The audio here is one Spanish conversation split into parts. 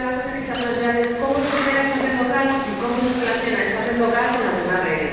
de las cosas que se ha planteado es cómo se genera esa red local y cómo se relaciona esa red local con las demás redes.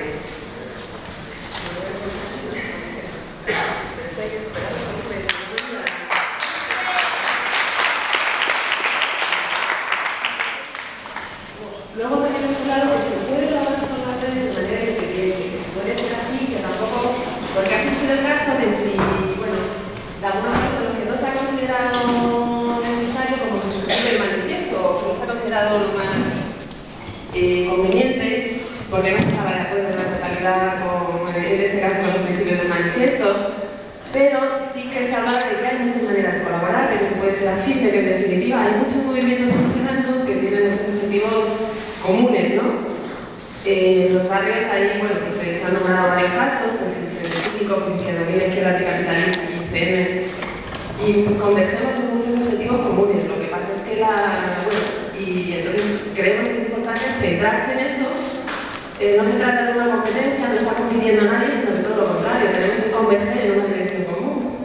Luego también hemos hablado que se puede trabajar con las redes de manera independiente, que se puede hacer así, que tampoco, porque ha surgido el caso de si, bueno, de alguna manera lo que no se ha considerado necesario como suscribir el manifiesto, o se nos ha considerado lo más conveniente, porque no se estaba de acuerdo en la totalidad con, en este caso, con los principios del manifiesto, pero sí que se habla de que hay muchas maneras de colaborar, de que se puede ser afín, de que en definitiva hay muchos movimientos funcionando que tienen muchos objetivos comunes, ¿no? Los barrios ahí, bueno, pues se han nombrado varios casos, pues el Cívico, pues Izquierda Izquierda Anticapitalista, ICM, y convergemos en muchos objetivos comunes. Lo que pasa es que y entonces creemos que es importante centrarse en eso. No se trata de una competencia, no está compitiendo nadie, sino de todo lo contrario, tenemos que converger en una dirección común.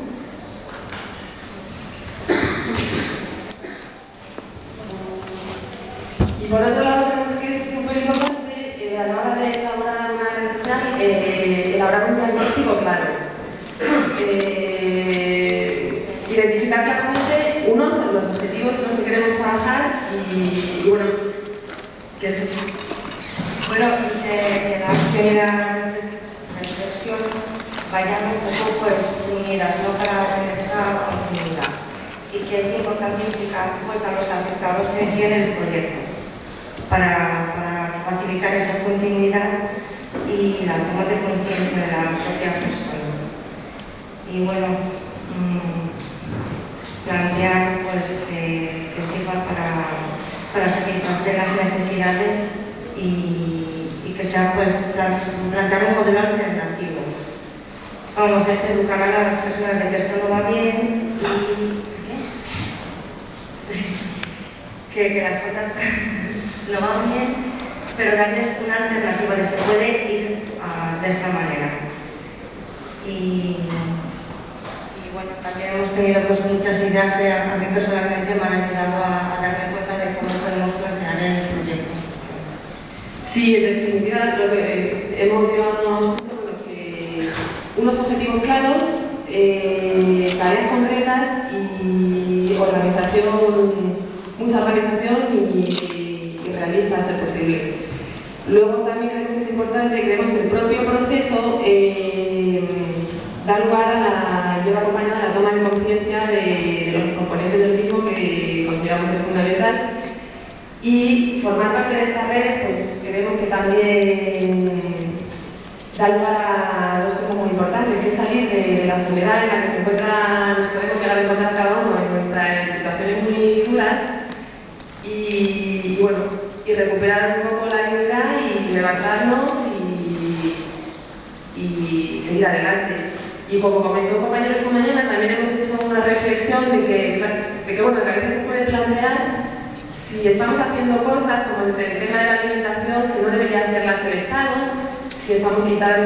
Y por otro lado, creemos que es súper importante a la hora de elaborar una red social, elaborar un diagnóstico claro. Identificar claramente unos los objetivos en los que queremos trabajar y bueno, que la primera reflexión vayamos un poco pues unidas, no para tener esa continuidad, y que es importante implicar pues a los afectados en el proyecto para facilitar esa continuidad y la toma de conciencia de la propia persona. Y bueno, plantear pues que sirva para satisfacer las necesidades y que sea pues plantear un modelo alternativo. Vamos, es educar a las personas de que esto no va bien y que las cosas no van bien, pero darles una alternativa que se puede ir de esta manera. Y bueno, también hemos tenido pues muchas ideas que a mí personalmente me han ayudado a darme cuenta de cómo podemos plantear el proyecto. Sí, en definitiva, lo que hemos llevado unos objetivos claros, tareas concretas y organización, mucha organización y realista a ser posible. Luego también creo que es importante, creemos que el propio proceso da lugar lleva acompañada la toma de conciencia de los componentes del mismo que consideramos que es fundamental. Y formar parte de estas redes, pues creemos que también da lugar a dos cosas muy importantes, que es salir de la soledad en la que nos podemos llegar a encontrar cada uno en nuestras situaciones muy duras y recuperar un poco la unidad y levantarnos y seguir adelante. Y como comentó un compañero esta mañana, también hemos hecho una reflexión de que a veces se puede plantear si estamos haciendo cosas como el tema de la alimentación, si no debería hacerlas el Estado, si estamos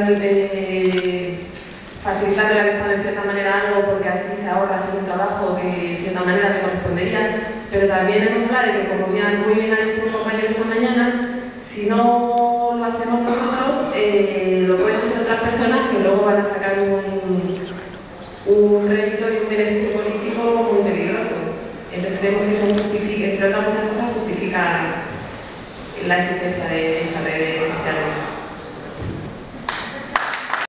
facilitando al Estado en cierta manera algo porque así se ahorra hacer un trabajo que de cierta manera le correspondería, pero también hemos hablado de que, como muy bien ha dicho un compañero esta mañana, si no lo hacemos nosotros, lo pueden hacer otras personas que luego van a sacar un rédito y un beneficio político muy peligroso. Entonces creemos que eso justifica, entre otras muchas cosas, justifica la existencia de